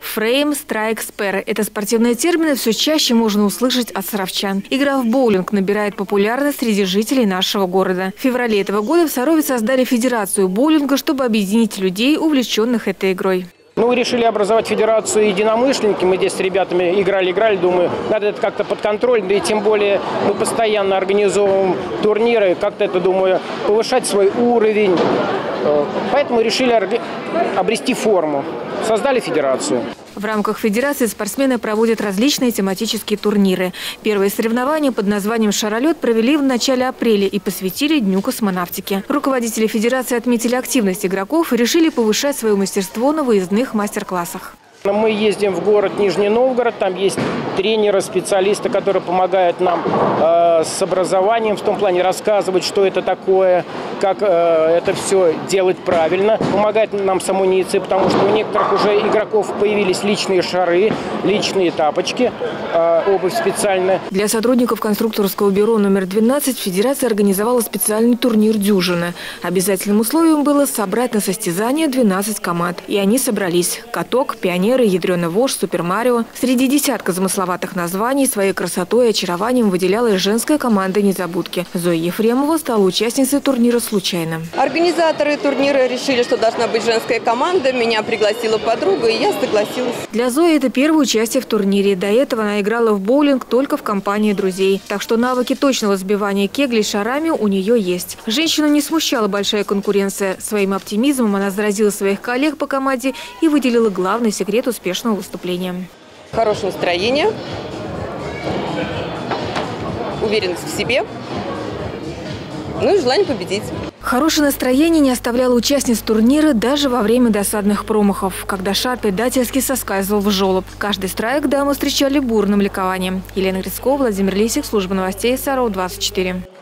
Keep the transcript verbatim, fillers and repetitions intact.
фрейм, страйк, спэр – это спортивные термины все чаще можно услышать от саровчан. Игра в боулинг набирает популярность среди жителей нашего города. В феврале этого года в Сарове создали федерацию боулинга, чтобы объединить людей, увлеченных этой игрой. Ну, решили образовать федерацию единомышленники. Мы здесь с ребятами играли-играли. Думаю, надо это как-то под контроль. Да и тем более мы постоянно организовываем турниры. Как-то это, думаю, повышать свой уровень. Поэтому решили обрести форму. Создали федерацию. В рамках федерации спортсмены проводят различные тематические турниры. Первые соревнования под названием «Шаролет» провели в начале апреля и посвятили Дню космонавтики. Руководители федерации отметили активность игроков и решили повышать свое мастерство на выездных мастер-классах. Мы ездим в город Нижний Новгород, там есть тренеры, специалисты, которые помогают нам э, с образованием, в том плане рассказывать, что это такое, как э, это все делать правильно. Помогает нам с амуницией, потому что у некоторых уже игроков появились личные шары, личные тапочки, э, обувь специальная. Для сотрудников конструкторского бюро номер двенадцать федерация организовала специальный турнир «Дюжина». Обязательным условием было собрать на состязание двенадцать команд. И они собрались. Каток, пионер, «Ядреный вождь», «Супер Марио». Среди десятка замысловатых названий своей красотой и очарованием выделялась женская команда «Незабудки». Зоя Ефремова стала участницей турнира случайно. Организаторы турнира решили, что должна быть женская команда. Меня пригласила подруга, и я согласилась. Для Зои это первое участие в турнире. До этого она играла в боулинг только в компании друзей. Так что навыки точного сбивания кеглей шарами у нее есть. Женщину не смущала большая конкуренция. Своим оптимизмом она заразила своих коллег по команде и выделила главный секрет успешного выступления. Хорошее настроение, уверенность в себе, ну и желание победить. Хорошее настроение не оставляло участниц турнира даже во время досадных промахов, когда шар предательски соскальзывал в желоб. Каждый страйк дамы встречали бурным ликованием. Елена Грицкова, Владимир Лисик, служба новостей Саров двадцать четыре.